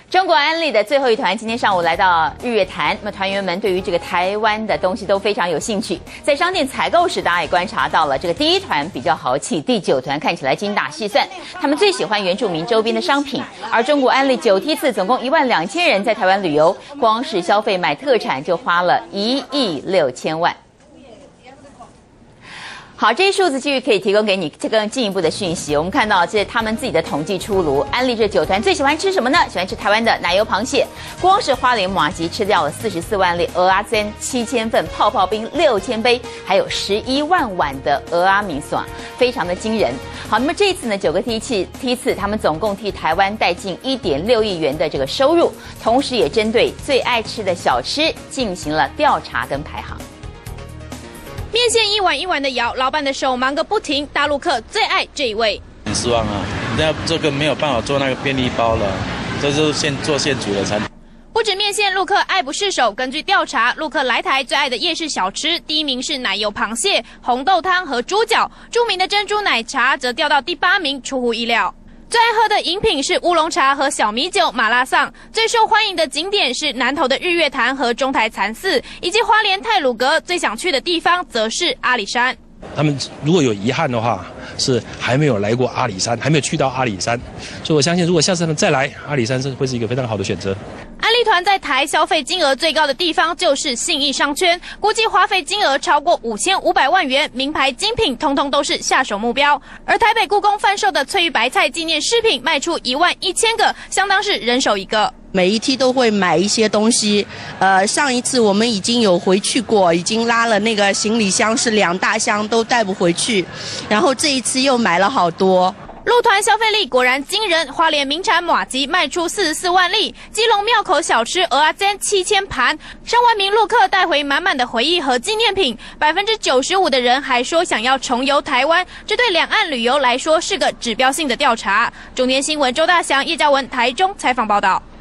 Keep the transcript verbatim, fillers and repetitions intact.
中国安利的最后一团今天上午来到日月潭，那么团员们对于这个台湾的东西都非常有兴趣。在商店采购时，大家也观察到了，这个第一团比较豪气，第九团看起来精打细算，他们最喜欢原住民周边的商品。而中国安利九梯次总共一万两千人在台湾旅游，光是消费买特产就花了一亿六千万。好，这些数字继续可以提供给你这更进一步的讯息。我们看到这是他们自己的统计出炉，安利这九团最喜欢吃什么呢？喜欢吃台湾的奶油螃蟹，光是花莲麻吉吃掉了四十四万粒，蚵仔煎七千份，泡泡冰六千杯，还有十一万碗的蚵仔米线，非常的惊人。好，那么这次呢，九个梯次梯次，他们总共替台湾带进一点六亿元的这个收入，同时也针对最爱吃的小吃进行了调查跟排行。 面线一碗一碗的舀，老板的手忙个不停。大陆客最爱这一位， 很失望啊！那这个没有办法做那个便利包了，这就是现做现煮的产品。 不止面线，陆客爱不释手。根据调查，陆客来台最爱的夜市小吃，第一名是奶油螃蟹、红豆汤和猪脚，著名的珍珠奶茶则掉到第八名，出乎意料。最爱喝的饮品是乌龙茶和小米酒、马拉桑。最受欢迎的景点是南投的日月潭和中台禅寺，以及花莲太鲁阁。最想去的地方则是阿里山。 他们如果有遗憾的话，是还没有来过阿里山，还没有去到阿里山，所以我相信，如果下次他们再来，阿里山是会是一个非常好的选择。 安利团在台消费金额最高的地方就是信义商圈，估计花费金额超过五千五百万元，名牌精品通通都是下手目标。而台北故宫贩售的翠玉白菜纪念饰品卖出一万一千个，相当是人手一个。 每一梯都会买一些东西，呃，上一次我们已经有回去过，已经拉了那个行李箱是两大箱都带不回去，然后这一次又买了好多。 陆团消费力果然惊人，花莲名产麻糬卖出四十四万粒，基隆庙口小吃蚵仔煎七千盘，上万名陆客带回满满的回忆和纪念品。百分之九十五的人还说想要重游台湾，这对两岸旅游来说是个指标性的调查。中天新闻周大祥、叶嘉文台中采访报道。